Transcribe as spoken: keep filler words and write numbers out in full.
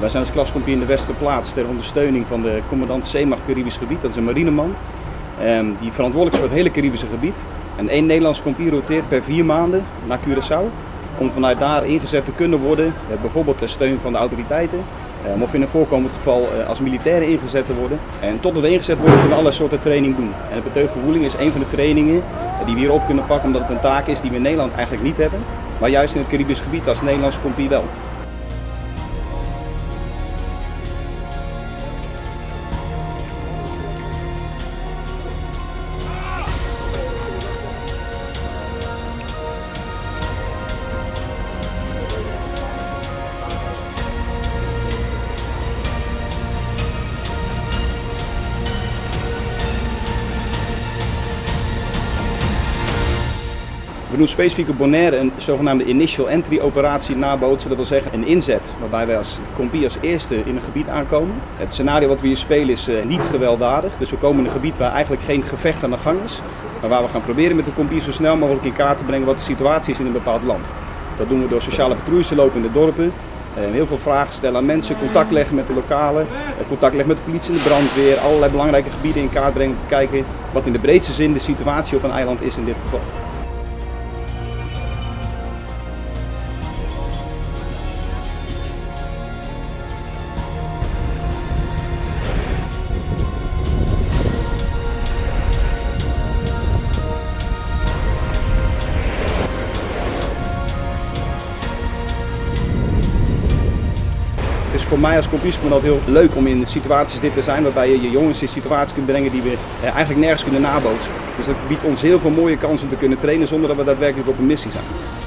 Wij zijn als klascompie in de Westerplaats ter ondersteuning van de commandant Zeemacht Caribisch Gebied. Dat is een marineman um, die verantwoordelijk is voor het hele Caribische gebied. En één Nederlandse compie roteert per vier maanden naar Curaçao om vanuit daar ingezet te kunnen worden, uh, bijvoorbeeld ter steun van de autoriteiten. Um, of in een voorkomend geval uh, als militairen ingezet te worden. En totdat we ingezet worden kunnen we alle soorten training doen. En de beteugverwoeling is een van de trainingen uh, die we hier op kunnen pakken omdat het een taak is die we in Nederland eigenlijk niet hebben. Maar juist in het Caribisch gebied als Nederlandse compie wel. We doen specifiek op Bonaire een zogenaamde initial entry operatie nabootsen. Dat wil zeggen een inzet waarbij wij als compie als eerste in een gebied aankomen. Het scenario wat we hier spelen is uh, niet gewelddadig. Dus we komen in een gebied waar eigenlijk geen gevecht aan de gang is. Maar waar we gaan proberen met de compie zo snel mogelijk in kaart te brengen wat de situatie is in een bepaald land. Dat doen we door sociale patrouilles te lopen in de dorpen. Uh, heel veel vragen stellen aan mensen, contact leggen met de lokalen. Uh, contact leggen met de politie en de brandweer. Allerlei belangrijke gebieden in kaart brengen om te kijken wat in de breedste zin de situatie op een eiland is in dit geval. Het is voor mij als compiecommandant heel leuk om in situaties dit te zijn waarbij je je jongens in situaties kunt brengen die we eigenlijk nergens kunnen nabootsen. Dus dat biedt ons heel veel mooie kansen om te kunnen trainen zonder dat we daadwerkelijk op een missie zijn.